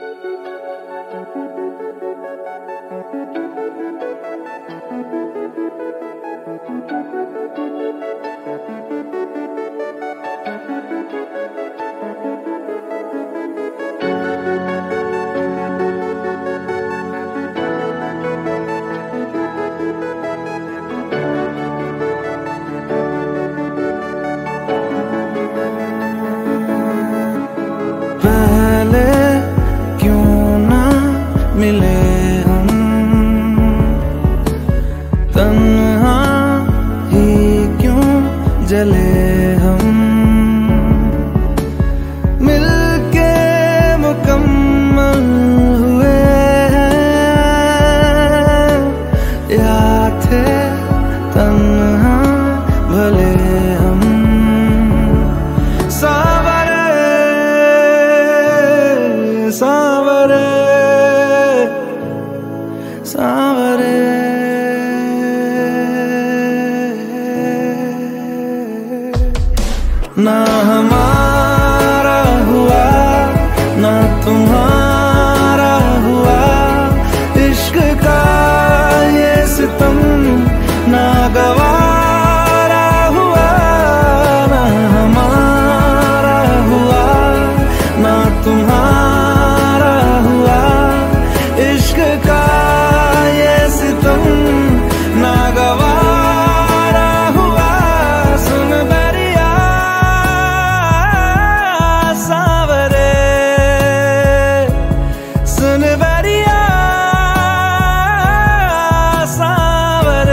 पहले क्यों ना मिले हम, तन्हा ही क्यों जले हम, मिलके मुकम्मल हुए हैं या थे तन्हा भले हम। सावरे सावरे सावरे ना हमारा हुआ ना तुम्हारा हुआ, इश्क का ये सितम ना गवारा हुआ, ना हमारा हुआ ना तुम्हारा हुआ, इश्क का ये सितम ना गवारा हुआ। सुन दरिया सावरे, सुन दरिया सावरे।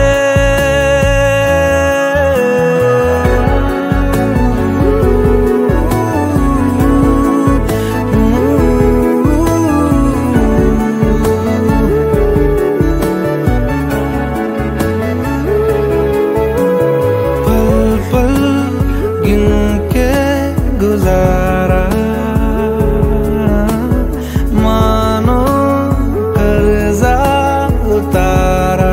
गुजारा मानो कर्जा उतारा,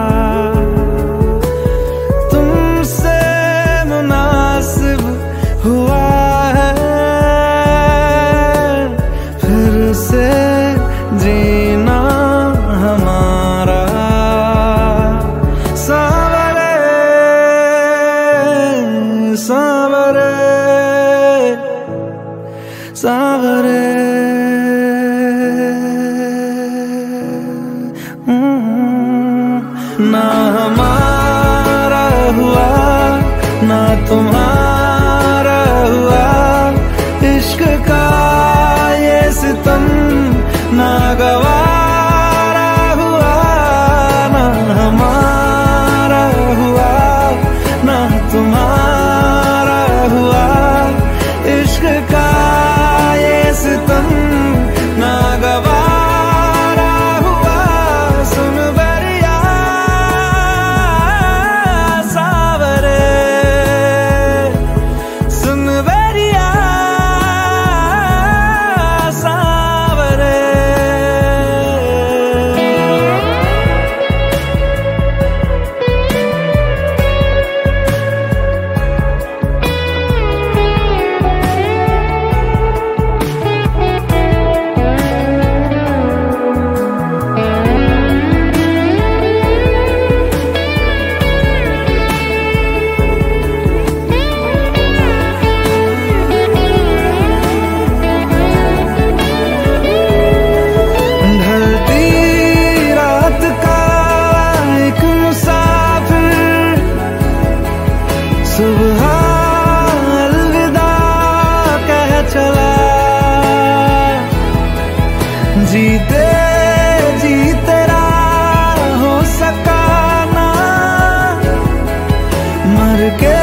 तुमसे मुनासिब हुआ है फिर से जीना हमारा। सावरे सावरे सावरे ना हमारा हुआ ना तुम्हारा हुआ, इश्क का ये सितम ना गवारा हुआ, ना हमारा हुआ ना तुम्हारा हुआ, इश्क का सितम ना गवारा हुआ। सुन दरिया सावरे, सुन दरिया सावरे। सुबह अलविदा कह चला, जीते जी तेरा हो सका ना, मर के